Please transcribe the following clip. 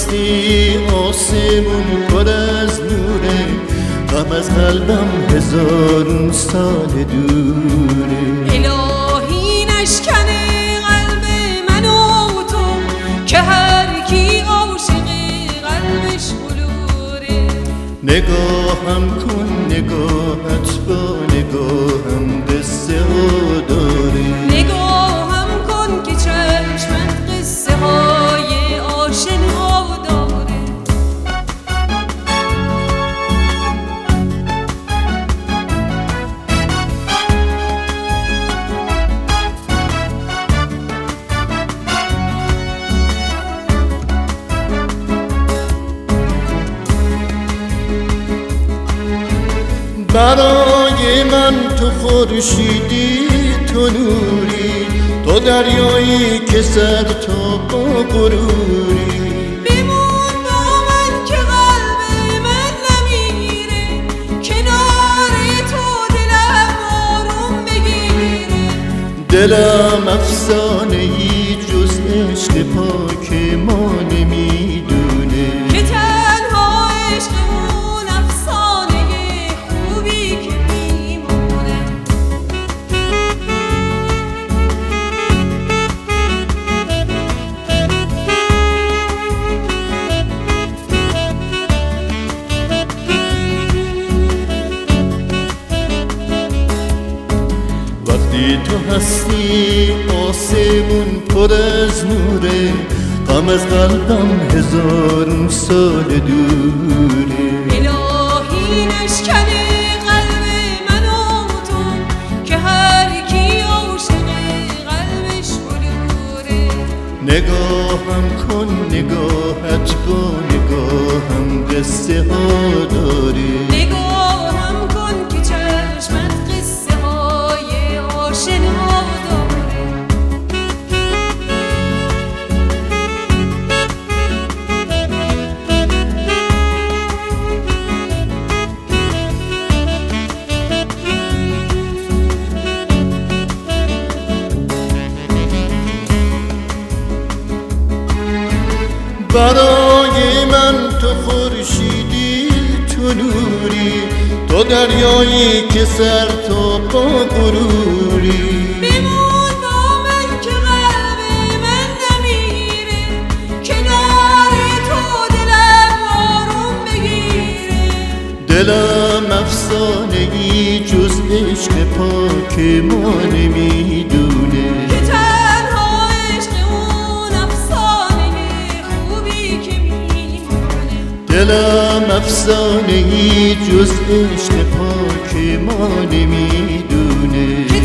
هستی آسمون پر از نوره، غم از قلبم هزارون سال دوره. الهی نشکنه قلب من و تو که هر کی عاشق قلبش بلوره. نگاهم کن نگاهت با نگاهم قصه ها داره. نگاهم کن که چشمت قصه های آشنا داره. برای من تو خورشیدی، تو نوری، تو دریایی که سر تا با غروری. بمون با من که قلب من نمیره، کنار تو دلم آروم بگیره. دلم افسانه ای جز عشق پاک ما نمیدونه، که تنها عشق اون افسانه خوبی که میمونه. وقتی تو هستی آسمون پر از نوره، غم از قلبم هزارون سال دوره. الهی نشکنه قلب من و تو که هر کی عاشق قلبش بلوره. نگاهم کن نگاهت با نگاهم قصه ها داره. نگاهم کن که چشمت قصه های آشنا داره. برای من تو خورشیدی، تو نوری، تو دریایی که سر تا پا غروری. بمون با من که قلب من نمیره، کنار تو دلم آروم بگیره. دلم افسانه ای جز عشق پاک ما نمیدونه، که تنها عشق اون افسانه خوبی که میمونه. دلم افسانه ای جز عشق پاک ما نمیدونه.